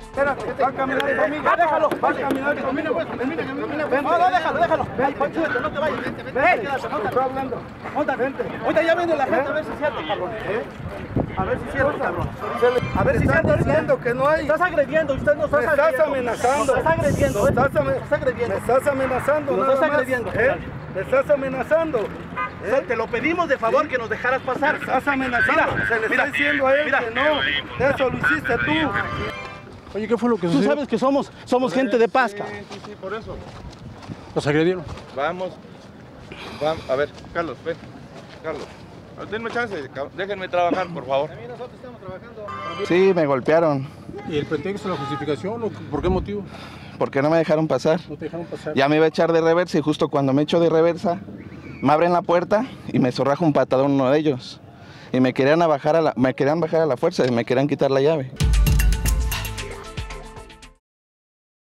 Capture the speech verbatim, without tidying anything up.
Espérate, va a caminar conmigo. Déjalo, va a caminar conmigo. No, no, déjalo, déjalo. Ven, súbete, no te vayas. Ven, quédate, montate. Estoy hablando. Montate, vente. Ahorita ya viene la gente a ver si es cierto, cabrón. A ver si es cierto, cabrón. A ver si es cierto. diciendo que no hay. Estás agrediendo, usted nos está agrediendo. Me estás amenazando. Nos estás agrediendo. Me estás, Nos estás agrediendo. Me estás amenazando. Nos estás agrediendo. ¿Eh? Me estás amenazando. ¿Eh? Te lo pedimos de favor, ¿sí?, que nos dejaras pasar. Me estás amenazando. Mira, Se le mira, está diciendo a él mira. que no. Eso lo hiciste tú. Oye, ¿qué fue lo que Tú sucedió? sabes que somos, somos gente de paz, cabrón. Sí, sí, sí, por eso. ¿Los agredieron? Vamos. Vamos. A ver, Carlos, ven. Carlos. Denme chance, cabrón. Déjenme trabajar, por favor. También nosotros estamos trabajando. Sí, me golpearon. ¿Y el pretexto, la justificación? O ¿por qué motivo? ¿Por qué no me dejaron pasar? No te dejaron pasar. Ya me iba a echar de reversa y justo cuando me echo de reversa, me abren la puerta y me zorraja un patadón uno de ellos. Y me querían, a bajar, a la, me querían bajar a la fuerza y me querían quitar la llave.